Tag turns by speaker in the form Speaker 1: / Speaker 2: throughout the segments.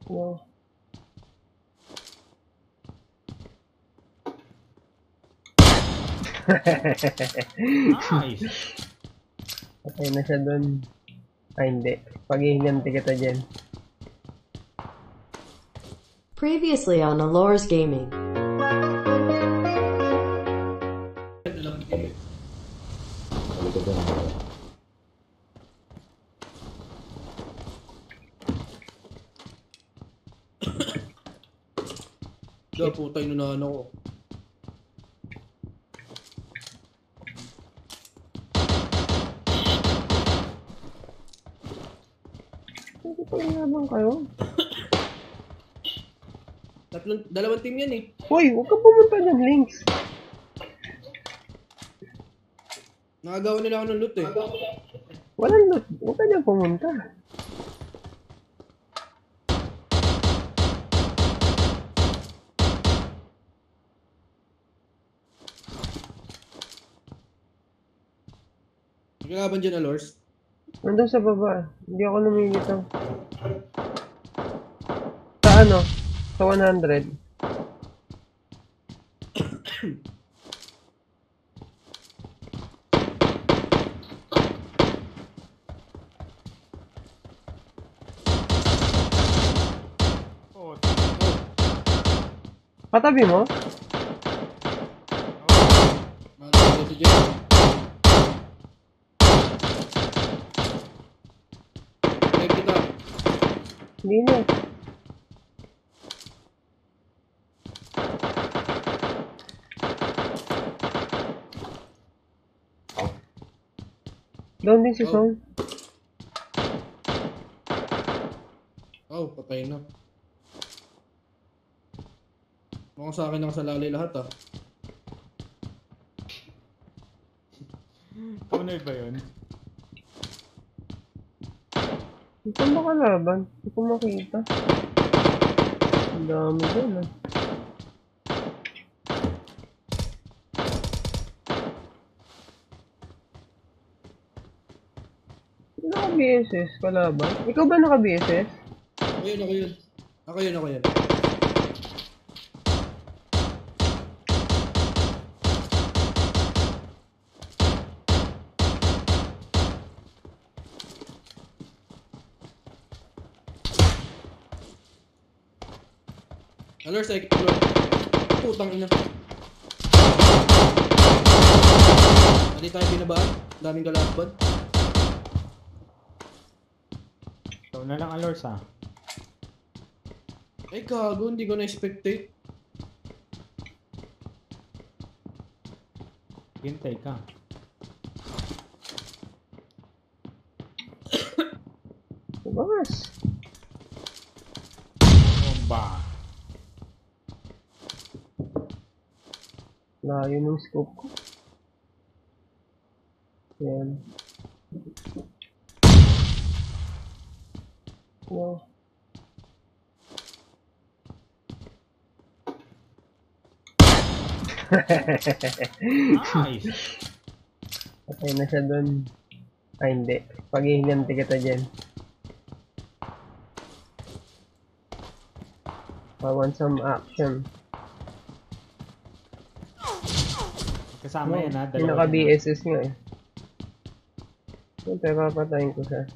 Speaker 1: Wow.
Speaker 2: Nice!
Speaker 1: Patay na siya dun. Ay, hindi. Paghihiganti kita dyan.
Speaker 3: Previously on Allures Gaming.
Speaker 2: Da, putay na ano ko.
Speaker 1: Hindi pa inabang kayo.
Speaker 2: Dalawang team yan eh.
Speaker 1: Uy, huwag ka pumunta dyan, Links.
Speaker 2: Nakagawa nila ako ng loot eh.
Speaker 1: Walang loot. Huwag ka dyan pumunta.
Speaker 2: Nagkakaban dyan na Lors.
Speaker 1: Nandun sa baba. Hindi ako lumilitaw. Sa ano? Sa 100. Patabi mo?
Speaker 2: Nakagawa ito dyan. Kaya kita.
Speaker 1: Hindi na. Down din si
Speaker 2: Oh.
Speaker 1: Song.
Speaker 2: Oh, patay na. Mukhang sa akin nakasalalay lahat ah.
Speaker 4: Tunay ba yun?
Speaker 1: Ito ba kalaban? Hindi ko makita. Ang dami dyan ah. Naka-BSS kalaban? Ikaw ba naka-BSS?
Speaker 2: Ako yun, ako yun. Ako yun, ako yun. Alor, second floor. Putang ina. Hindi tayo binabaan. Daming kalaban.
Speaker 4: Ikaw na lang Alors ah.
Speaker 2: Ay gago, hindi ko na-expectate.
Speaker 4: Hintay ka.
Speaker 1: Tumakas.
Speaker 4: Bomba.
Speaker 1: Layo ng scope ko. Yan. Wow.
Speaker 4: Nice!
Speaker 1: Patay na siya dun. Ay, hindi. Paghihiganti kita dyan. I want some action.
Speaker 4: Kasama yan ha.
Speaker 1: Yung naka-BSS nga eh. Siyempre, papatayin ko siya.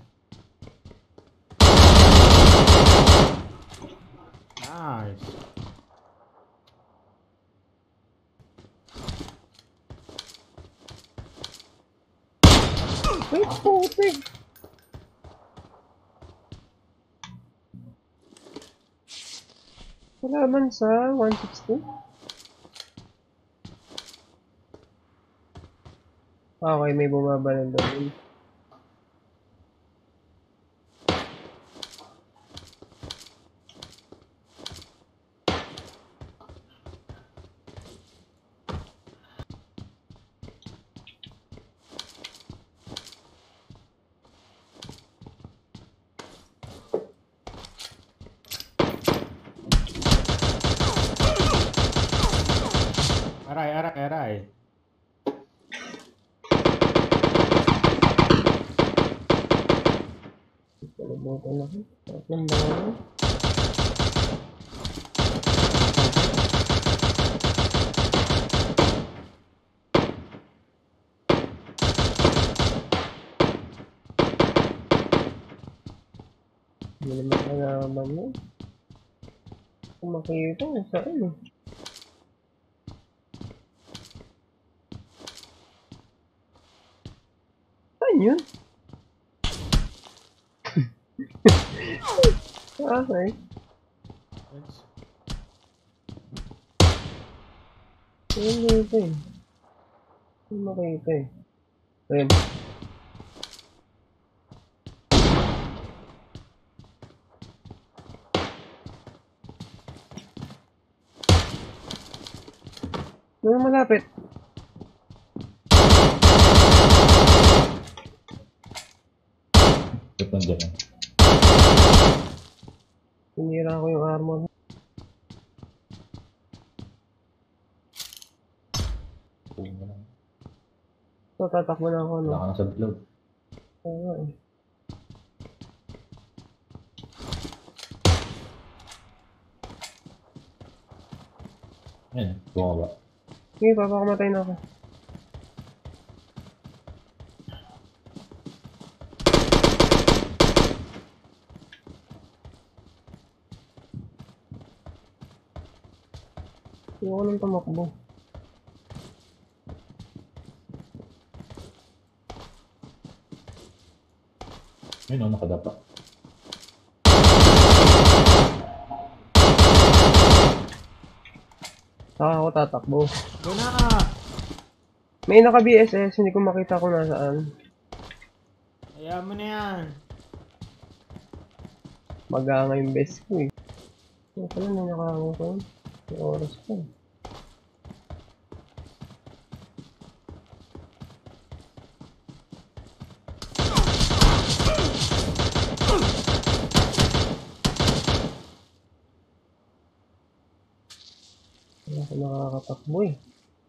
Speaker 4: Nice!
Speaker 1: Wait, putik! Kalaban sa 160? Okay, may bumaba ng doon.
Speaker 4: Aray.
Speaker 1: Kalimutan ako. Tatlong bago. Hindi naman kalaban mo. Kung makikita mo saan eh. Saan yun? Okay.
Speaker 4: Yes.
Speaker 1: Hindi dito eh. Hindi makita eh. Ayun. Ano malapit?
Speaker 5: Ba't nandiyan na?
Speaker 1: Sinira ko yung armor.
Speaker 5: Puno na lang.
Speaker 1: So, tatakbo na ako, no?
Speaker 5: Wala ka na sa vlog.
Speaker 1: Oo eh.
Speaker 5: Ayun, bumaba.
Speaker 1: Sige, papakamatay na ako. Hindi ko nang tumakbo.
Speaker 5: Ayun, oh, nakadapa.
Speaker 1: Saka ako tatakbo.
Speaker 4: Go na!
Speaker 1: May naka-BSS, hindi ko makita kung nasaan.
Speaker 4: Hayaan mo na yan.
Speaker 1: Maganga yung best ko eh. Ano pala, may nakahango ko yun. May oras pa eh. Wala ko nakakatakbo eh.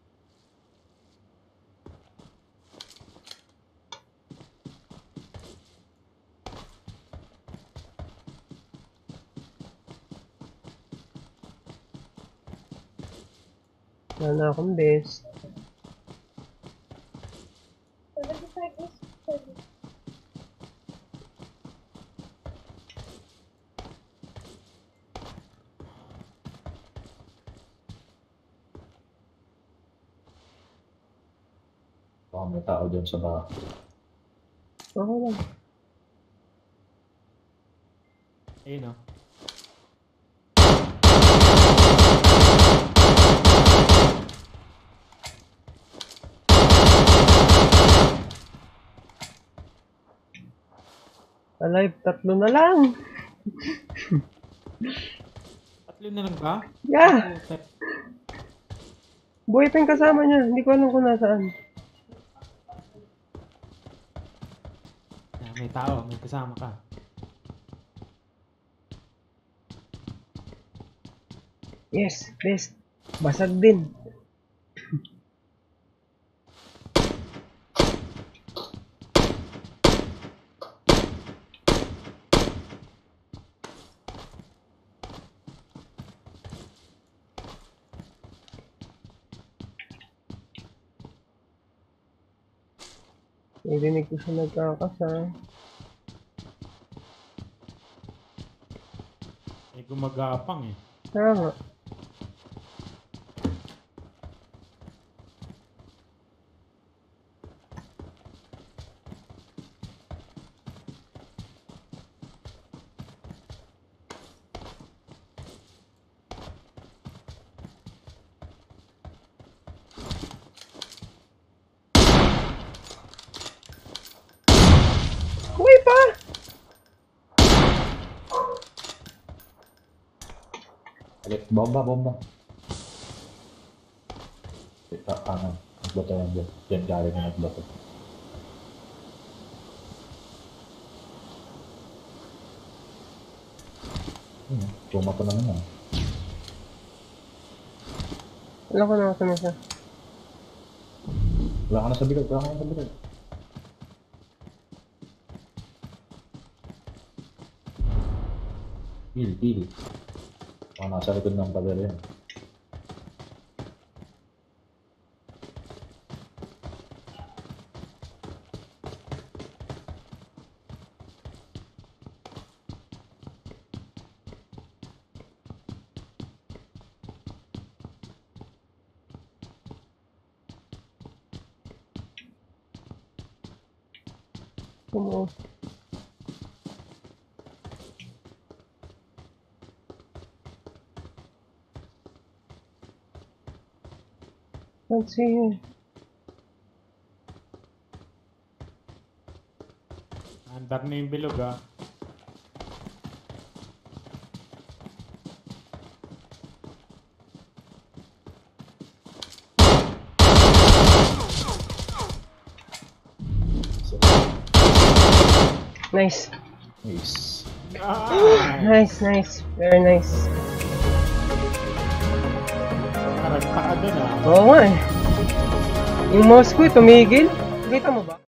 Speaker 1: Wala na akong best.
Speaker 5: Baka may tao dyan sa baka.
Speaker 1: Okay lang.
Speaker 4: Ayun o.
Speaker 1: Alive, tatlo na lang.
Speaker 4: Tatlo na lang ba?
Speaker 1: Yeah!
Speaker 4: Putek.
Speaker 1: Buhay pa yung kasama niya. Hindi ko alam kung nasaan.
Speaker 4: Ah, may tao, may kasama ka.
Speaker 1: Yes, best. Basag din. Narinig ko siya nagkakasa.
Speaker 4: May gumagapang eh.
Speaker 1: Tama. Uy pa!
Speaker 5: Alit, bomba, bomba. Kanan. Nagbato yan dyan. Dyan galing na nagbato. Pumato naman ah.
Speaker 1: Wala ko na na siya.
Speaker 5: Wala ka na sa bilog, wala ka na sa bilog. Heal, heal. Baka nasa likod ng pader yan.
Speaker 1: Kumo. Let's see you.
Speaker 4: Andar na yung bilog ah.
Speaker 5: So,
Speaker 1: Nice.
Speaker 5: nice.
Speaker 1: Nice, nice. Very nice.
Speaker 4: Karagtaka dun ah.
Speaker 1: Oo nga eh. Yung mouse ko tumigil. Kita mo ba?